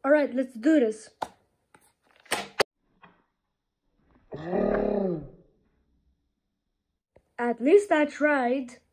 Alright, let's do this. At least I tried.